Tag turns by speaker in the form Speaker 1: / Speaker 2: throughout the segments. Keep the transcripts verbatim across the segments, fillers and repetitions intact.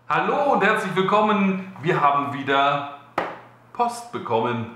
Speaker 1: Hallo und herzlich willkommen. Wir haben wieder Post bekommen.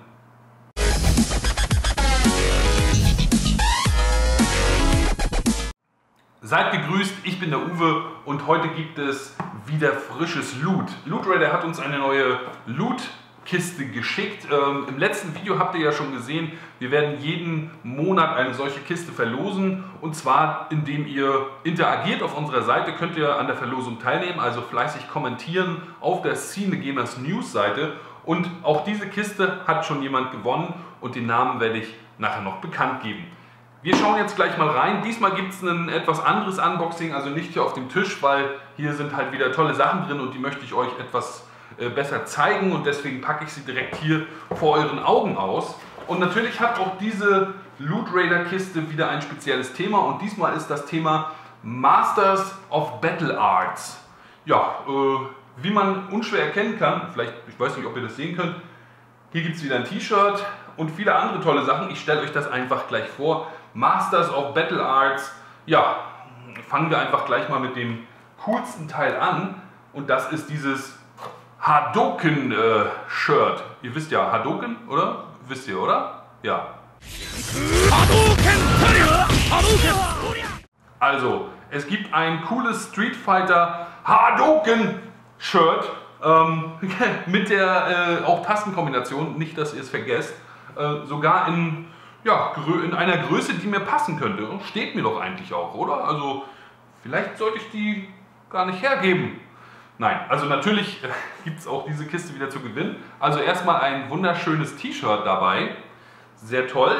Speaker 1: Seid gegrüßt, ich bin der Uwe und heute gibt es wieder frisches Loot. Loot Raider hat uns eine neue Loot-Kiste geschickt. Ähm, Im letzten Video habt ihr ja schon gesehen, wir werden jeden Monat eine solche Kiste verlosen. Und zwar, indem ihr interagiert auf unserer Seite, könnt ihr an der Verlosung teilnehmen, also fleißig kommentieren auf der Szene Gamers News Seite. Und auch diese Kiste hat schon jemand gewonnen und den Namen werde ich nachher noch bekannt geben. Wir schauen jetzt gleich mal rein. Diesmal gibt es ein etwas anderes Unboxing, also nicht hier auf dem Tisch, weil hier sind halt wieder tolle Sachen drin und die möchte ich euch etwas äh, besser zeigen und deswegen packe ich sie direkt hier vor euren Augen aus. Und natürlich hat auch diese Loot Raider Kiste wieder ein spezielles Thema und diesmal ist das Thema Masters of Battle Arts. Ja, äh, wie man unschwer erkennen kann, vielleicht, ich weiß nicht, ob ihr das sehen könnt, hier gibt es wieder ein T-Shirt und viele andere tolle Sachen. Ich stelle euch das einfach gleich vor. Masters of Battle Arts. Ja, fangen wir einfach gleich mal mit dem coolsten Teil an. Und das ist dieses Hadouken-Shirt. Äh, ihr wisst ja, Hadouken, oder? Wisst ihr, oder? Ja. Also, es gibt ein cooles Street Fighter Hadouken-Shirt. Ähm, mit der äh, auch Tastenkombination, nicht dass ihr es vergesst. Äh, sogar in, ja, in einer Größe, die mir passen könnte. Steht mir doch eigentlich auch, oder? Also vielleicht sollte ich die gar nicht hergeben. Nein, also natürlich äh, gibt es auch diese Kiste wieder zu gewinnen. Also erstmal ein wunderschönes T-Shirt dabei. Sehr toll.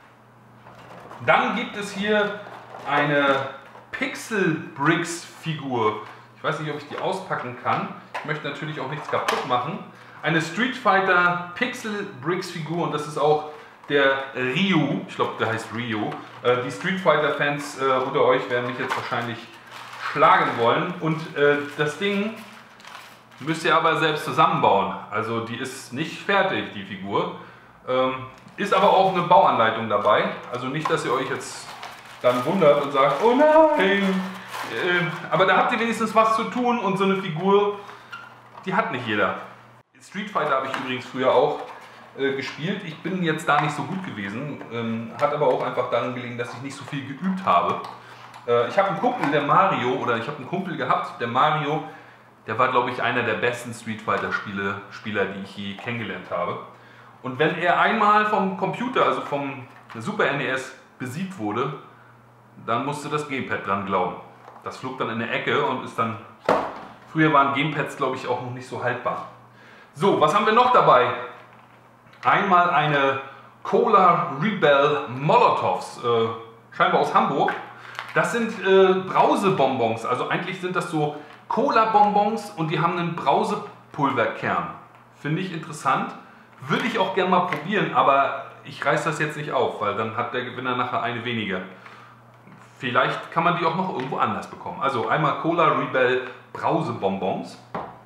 Speaker 1: Dann gibt es hier eine Pixel Bricks Figur. Ich weiß nicht, ob ich die auspacken kann. Ich möchte natürlich auch nichts kaputt machen. Eine Street Fighter Pixel Bricks Figur und das ist auch der Ryu. Ich glaube, der heißt Ryu. Äh, die Street Fighter Fans äh, unter euch werden mich jetzt wahrscheinlich schlagen wollen. Und äh, das Ding müsst ihr aber selbst zusammenbauen. Also die ist nicht fertig, die Figur. Ähm, ist aber auch eine Bauanleitung dabei. Also nicht, dass ihr euch jetzt dann wundert und sagt, oh nein. Äh, aber da habt ihr wenigstens was zu tun und so eine Figur, die hat nicht jeder. Street Fighter habe ich übrigens früher auch äh, gespielt. Ich bin jetzt da nicht so gut gewesen, ähm, hat aber auch einfach daran gelegen, dass ich nicht so viel geübt habe. Äh, ich habe einen Kumpel, der Mario, oder ich habe einen Kumpel gehabt, der Mario, der war, glaube ich, einer der besten Street Fighter Spiele, Spieler, die ich je kennengelernt habe. Und wenn er einmal vom Computer, also vom Super N E S besiegt wurde, dann musste das Gamepad dran glauben. Das flog dann in der Ecke und ist dann... Früher waren Gamepads, glaube ich, auch noch nicht so haltbar. So, was haben wir noch dabei? Einmal eine Cola Rebel Molotovs, äh, scheinbar aus Hamburg. Das sind äh, Brausebonbons, also eigentlich sind das so Cola-Bonbons und die haben einen Brausepulverkern. Finde ich interessant. Würde ich auch gerne mal probieren, aber ich reiße das jetzt nicht auf, weil dann hat der Gewinner nachher eine weniger. Vielleicht kann man die auch noch irgendwo anders bekommen. Also einmal Cola Rebel Brausebonbons.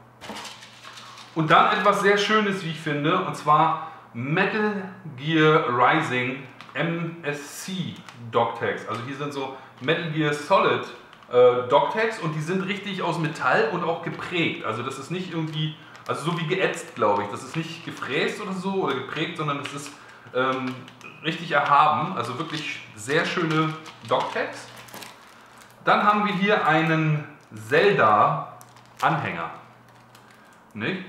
Speaker 1: Und dann etwas sehr Schönes, wie ich finde, und zwar Metal Gear Rising M S C Dogtags. Also hier sind so Metal Gear Solid äh, Dogtags und die sind richtig aus Metall und auch geprägt. Also das ist nicht irgendwie, also so wie geätzt, glaube ich. Das ist nicht gefräst oder so oder geprägt, sondern es ist ähm, richtig erhaben. Also wirklich sehr schöne Dogtags. Dann haben wir hier einen Zelda Anhänger. Nicht?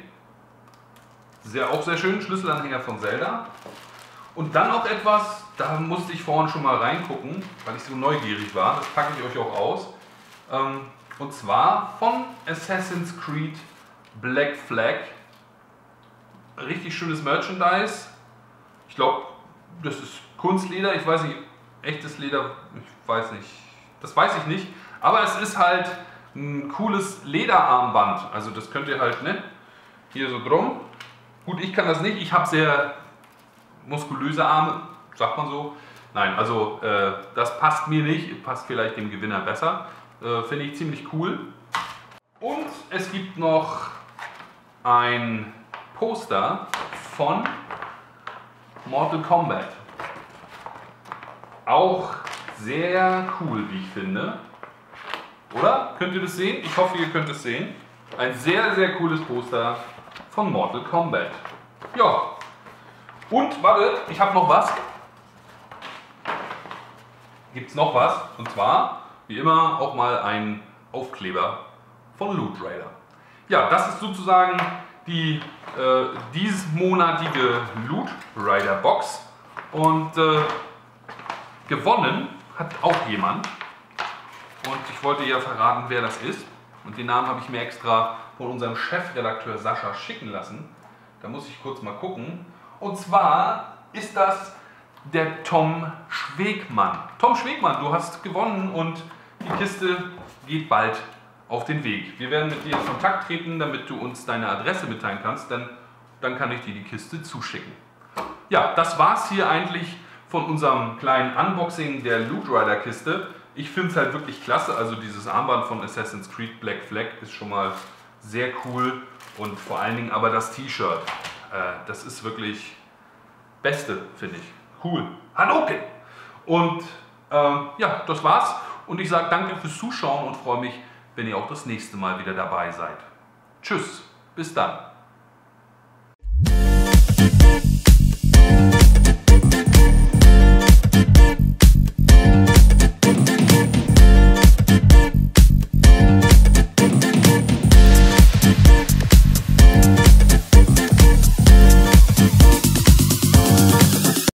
Speaker 1: Sehr, auch sehr schön, Schlüsselanhänger von Zelda. Und dann noch etwas, da musste ich vorhin schon mal reingucken, weil ich so neugierig war. Das packe ich euch auch aus. Ähm, und zwar von Assassin's Creed Black Flag. Richtig schönes Merchandise. Ich glaube, das ist Kunstleder. Ich weiß nicht, echtes Leder, ich weiß nicht. Das weiß ich nicht. Aber es ist halt ein cooles Lederarmband. Also das könnt ihr halt, ne? Hier so drum. Gut, ich kann das nicht. Ich habe sehr muskulöse Arme, sagt man so. Nein, also äh, das passt mir nicht. Passt vielleicht dem Gewinner besser. Äh, Finde ich ziemlich cool. Und es gibt noch ein Poster von Mortal Kombat. Auch sehr cool, wie ich finde. Oder? Könnt ihr das sehen? Ich hoffe, ihr könnt es sehen. Ein sehr, sehr cooles Poster von Mortal Kombat. Ja. Und, warte, ich habe noch was. Gibt es noch was? Und zwar, wie immer, auch mal ein Aufkleber von Loot Raider. Ja, das ist sozusagen die äh, diesmonatige Loot Raider Box. Und äh, gewonnen hat auch jemand. Und ich wollte ja verraten, wer das ist. Und den Namen habe ich mir extra von unserem Chefredakteur Sascha schicken lassen. Da muss ich kurz mal gucken. Und zwar ist das der Tom Schwegmann. Tom Schwegmann, du hast gewonnen und die Kiste geht bald auf den Weg. Wir werden mit dir in Kontakt treten, damit du uns deine Adresse mitteilen kannst, denn dann kann ich dir die Kiste zuschicken. Ja, das war's hier eigentlich von unserem kleinen Unboxing der Loot Raider Kiste. Ich finde es halt wirklich klasse, also dieses Armband von Assassin's Creed Black Flag ist schon mal sehr cool und vor allen Dingen aber das T-Shirt, äh, das ist wirklich Beste, finde ich. Cool. Hadouken! Und ähm, ja, das war's und ich sage danke fürs Zuschauen und freue mich, wenn ihr auch das nächste Mal wieder dabei seid. Tschüss, bis dann.